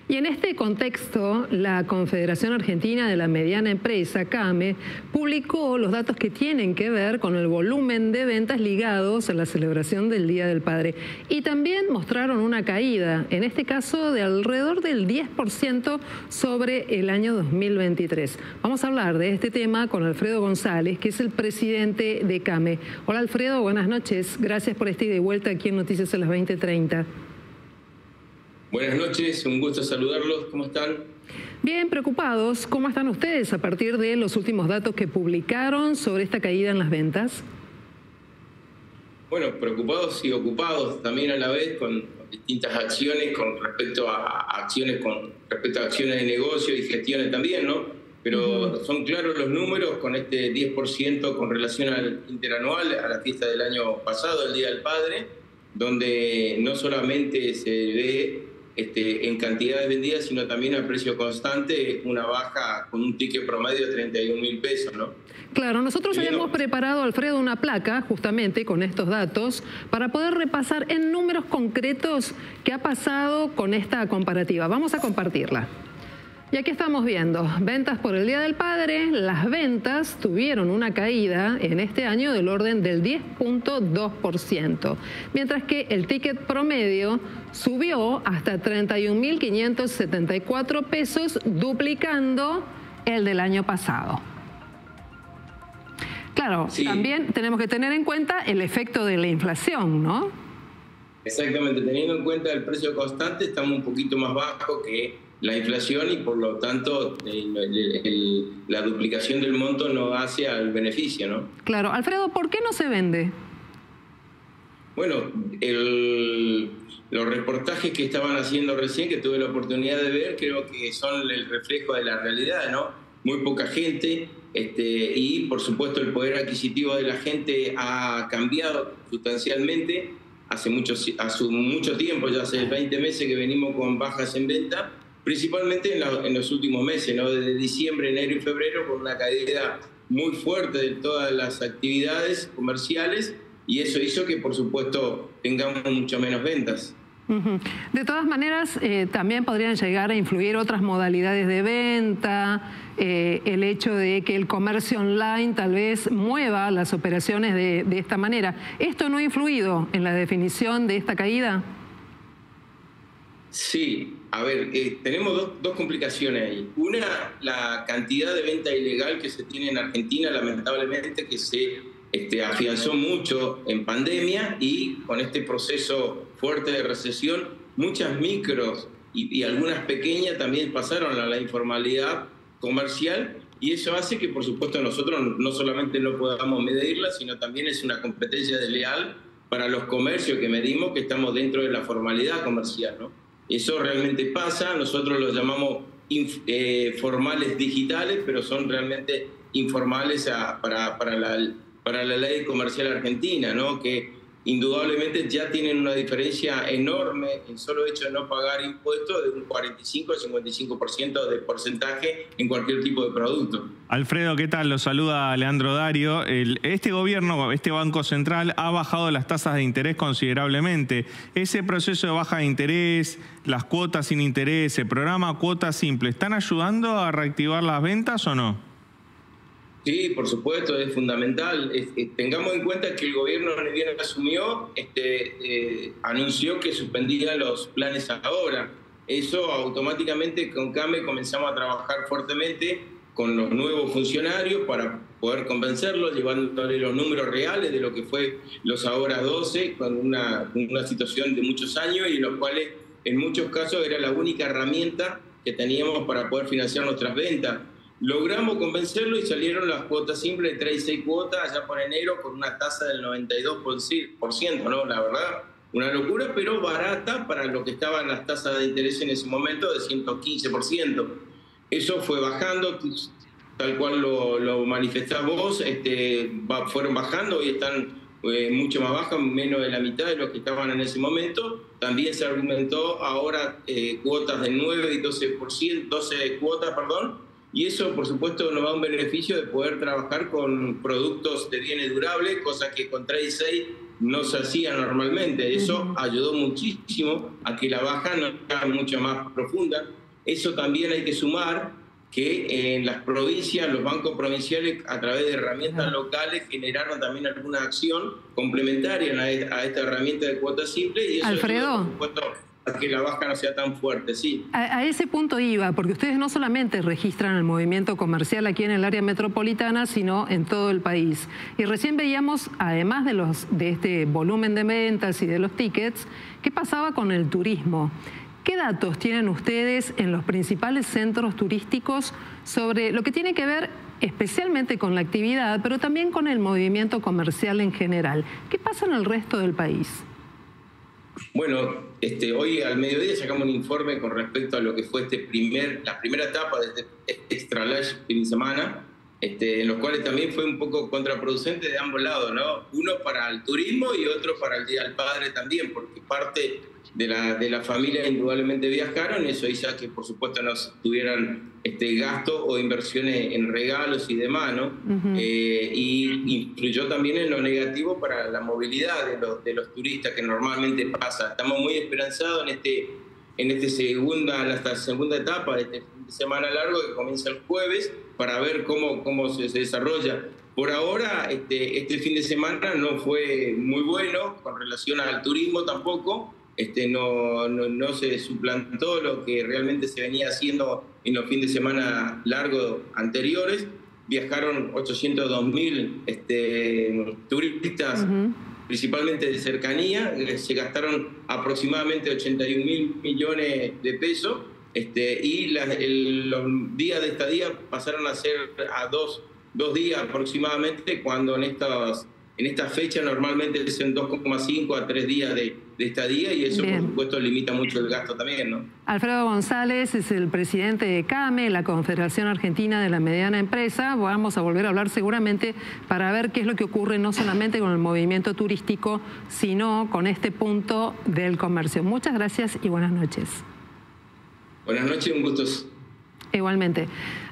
Y en este contexto, la Confederación Argentina de la Mediana Empresa, CAME, publicó los datos que tienen que ver con el volumen de ventas ligados a la celebración del Día del Padre. Y también mostraron una caída, en este caso de alrededor del 10% sobre el año 2023. Vamos a hablar de este tema con Alfredo González, que es el presidente de CAME. Hola Alfredo, buenas noches. Gracias por este ida y vuelta aquí en Noticias a las 20:30. Buenas noches, un gusto saludarlos. ¿Cómo están? Bien, preocupados. ¿Cómo están ustedes a partir de los últimos datos que publicaron sobre esta caída en las ventas? Bueno, preocupados y ocupados también a la vez con distintas acciones con respecto a acciones de negocio y gestiones también, ¿no? Pero son claros los números con este 10% con relación al interanual, a la fiesta del año pasado, el Día del Padre, donde no solamente se ve en cantidades vendidas, sino también a precio constante, una baja con un ticket promedio de 31.000 pesos, ¿no? Claro, nosotros habíamos preparado, Alfredo, una placa justamente con estos datos para poder repasar en números concretos qué ha pasado con esta comparativa. Vamos a compartirla. Y aquí estamos viendo, ventas por el Día del Padre. Las ventas tuvieron una caída en este año del orden del 10.2%, mientras que el ticket promedio subió hasta 31.574 pesos, duplicando el del año pasado. Claro, sí. También tenemos que tener en cuenta el efecto de la inflación, ¿no? Exactamente, teniendo en cuenta el precio constante, estamos un poquito más bajo que la inflación y por lo tanto la duplicación del monto no hace al beneficio, ¿no? Claro. Alfredo, ¿por qué no se vende? Bueno, los reportajes que estaban haciendo recién, que tuve la oportunidad de ver, creo que son el reflejo de la realidad, ¿no? Muy poca gente y por supuesto el poder adquisitivo de la gente ha cambiado sustancialmente. Hace mucho tiempo, ya hace 20 meses que venimos con bajas en venta, principalmente en los últimos meses, ¿no? Desde diciembre, enero y febrero, con una caída muy fuerte de todas las actividades comerciales, y eso hizo que, por supuesto, tengamos mucho menos ventas. De todas maneras, también podrían llegar a influir otras modalidades de venta, el hecho de que el comercio online tal vez mueva las operaciones de esta manera. ¿Esto no ha influido en la definición de esta caída? Sí, a ver, tenemos dos complicaciones ahí. Una, la cantidad de venta ilegal que se tiene en Argentina, lamentablemente, que se afianzó mucho en pandemia, y con este proceso fuerte de recesión, muchas micros y algunas pequeñas también pasaron a la informalidad comercial, y eso hace que, por supuesto, nosotros no solamente no podamos medirla, sino también es una competencia desleal para los comercios que medimos, que estamos dentro de la formalidad comercial, ¿no? Eso realmente pasa, nosotros los llamamos formales digitales, pero son realmente informales para la ley comercial argentina, ¿no? Que indudablemente ya tienen una diferencia enorme en solo hecho de no pagar impuestos de un 45 al 55% de porcentaje en cualquier tipo de producto. Alfredo, ¿qué tal? Lo saluda Leandro Dario. Este gobierno, este Banco Central, ha bajado las tasas de interés considerablemente. Ese proceso de baja de interés, las cuotas sin interés, el programa Cuota Simple, ¿están ayudando a reactivar las ventas o no? Sí, por supuesto, es fundamental. Tengamos en cuenta que el gobierno ni bien asumió, anunció que suspendía los planes ahora. Eso automáticamente con CAME comenzamos a trabajar fuertemente con los nuevos funcionarios para poder convencerlos, llevándole los números reales de lo que fue los ahora 12, con una situación de muchos años, y en los cuales en muchos casos era la única herramienta que teníamos para poder financiar nuestras ventas. Logramos convencerlo y salieron las cuotas simples de 3 y 6 cuotas allá por enero con una tasa del 92%, ¿no? La verdad, una locura, pero barata para lo que estaban las tasas de interés en ese momento, de 115%. Eso fue bajando, tal cual lo manifestás vos, fueron bajando y están mucho más bajas, menos de la mitad de lo que estaban en ese momento. También se argumentó ahora cuotas de 9 y 12%, 12 cuotas, perdón. Y eso, por supuesto, nos da un beneficio de poder trabajar con productos de bienes durables, cosa que con 3 y 6 no se hacía normalmente. Eso ayudó muchísimo a que la baja no sea mucho más profunda. Eso también hay que sumar que en las provincias, los bancos provinciales, a través de herramientas locales, generaron también alguna acción complementaria a esta herramienta de cuota simple, y eso Alfredo, ayuda, por supuesto, a que la baja no sea tan fuerte, sí. A ese punto iba, porque ustedes no solamente registran el movimiento comercial aquí en el área metropolitana, sino en todo el país. Y recién veíamos, además de este volumen de ventas y de los tickets, ¿qué pasaba con el turismo? ¿Qué datos tienen ustedes en los principales centros turísticos sobre lo que tiene que ver especialmente con la actividad, pero también con el movimiento comercial en general? ¿Qué pasa en el resto del país? Bueno, hoy al mediodía sacamos un informe con respecto a lo que fue la primera etapa de este Extra Large fin de semana, en los cuales también fue un poco contraproducente de ambos lados, ¿no? Uno para el turismo y otro para el Día del Padre también, porque parte de la familia indudablemente viajaron, eso hizo que por supuesto no tuvieran gasto o inversiones en regalos y demás, ¿no? Y influyó también en lo negativo para la movilidad de los turistas que normalmente pasa. Estamos muy esperanzados en esta segunda etapa de este fin de semana largo que comienza el jueves, para ver cómo se desarrolla. Por ahora, este fin de semana no fue muy bueno con relación al turismo tampoco. No se suplantó lo que realmente se venía haciendo en los fines de semana largos anteriores. Viajaron 802.000 turistas, principalmente de cercanía. Se gastaron aproximadamente 81.000 millones de pesos, y los días de estadía pasaron a ser a dos días aproximadamente, cuando en esta fecha normalmente son 2,5 a 3 días de estadía, y eso por supuesto limita mucho el gasto también, ¿no? Alfredo González es el presidente de CAME, la Confederación Argentina de la Mediana Empresa. Vamos a volver a hablar seguramente para ver qué es lo que ocurre no solamente con el movimiento turístico, sino con este punto del comercio. Muchas gracias y buenas noches. Buenas noches, un gusto. Igualmente.